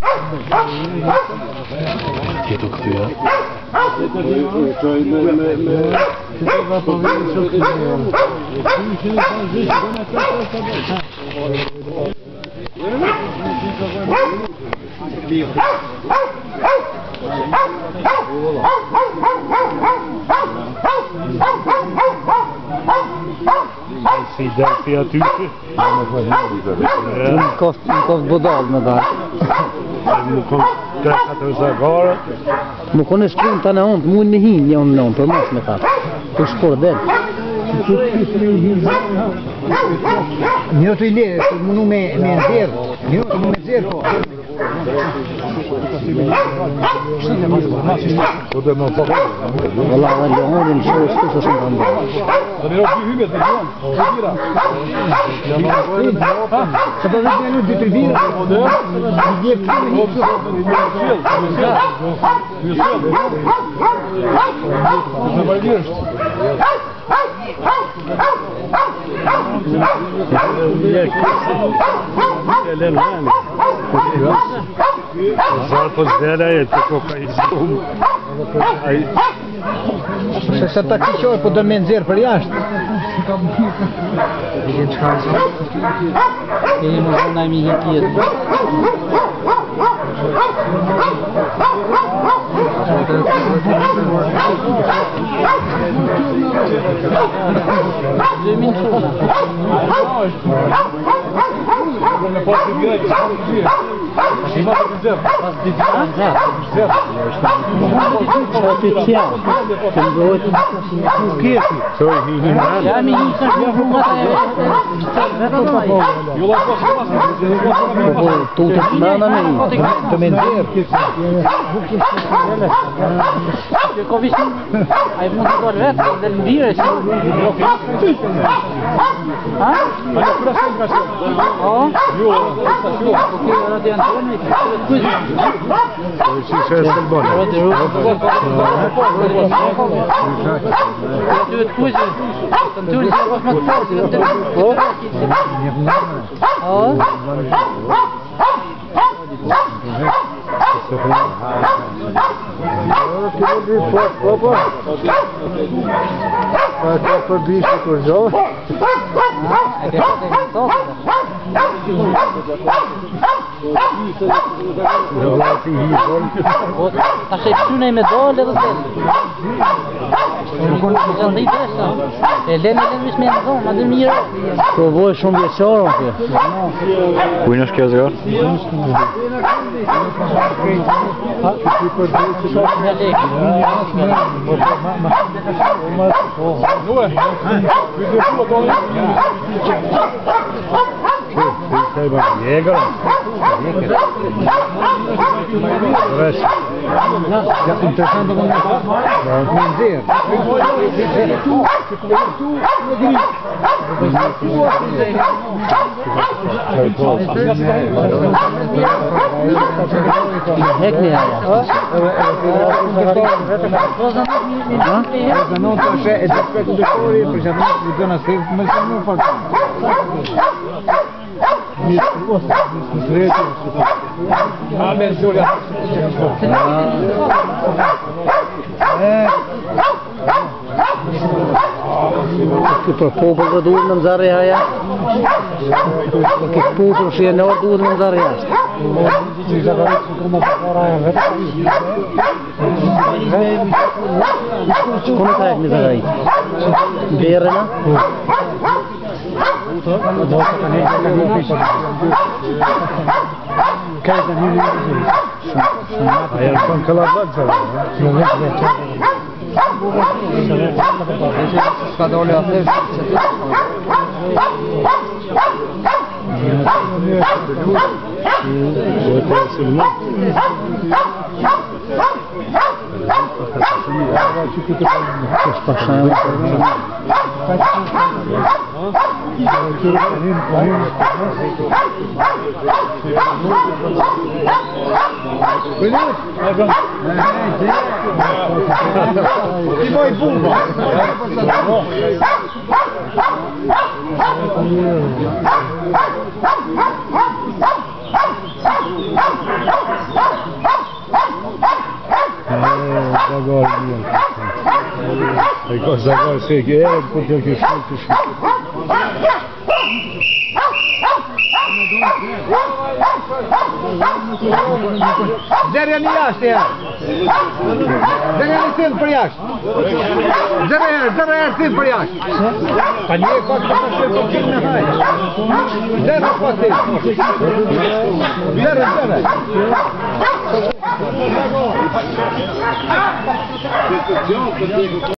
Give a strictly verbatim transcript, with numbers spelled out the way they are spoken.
Kiedy chwilę? Si därför jag tycker. Nu kost kost bodal med där. Nu kom det att det så går. Nu kommer sprinta när hon mun med hin om någon på mas med fast. På skådel. Io ti le, non me me zero. Io non me zero. والله اليوم نشوف كيف صنعنا. Det är ju huvudet ifrån. Så då vet jag nu du till vira. Det ger fel. Vad gör du? Zarko zdjela je tako kaj izum. Se sa ta kishor po do me nxjerr për jashtë. Diçka çka. Kemi më vonë ai një tjetër. Je kom eens niet. Hij moet het wel weg. Dat is bier is. Ah? Oh? Oké, dat is aan het doen. Precies, is het bon. Dat doe het goed. Dan doe je wat met fout. Oh? Vai por bicho com o João. Ah, é que eu tenho todo. Als je toen neemt door, dat is het. Dat is niet best. Elen elen mis med en men det är mer. Så var som vi sa då. Kujna ska jag göra? Jägare. Ja, interessant om men zeer. Hek nie ja. Non c'è è aspetto di fuori, per esempio, di zona sempre, ma non fa. Ja, men så ja. Super popel dat doen dan Zaria ja. Kijk popel zie je nou doen dan Zaria. Kom het eigenlijk niet eruit. Beren na. Kijk dan hier. Hij is van Calabria. Ska dåliga affärer. Ti vuoi bomba? O, zagar se che è, potevo che fosse. Zerja një jashtë ja. Zerja një tim për jashtë. Zerja herë, zerja herë tim për jashtë. Ta një e pak të të shërë për tim në hajë. Zerja pak tim. Zerja, zerja.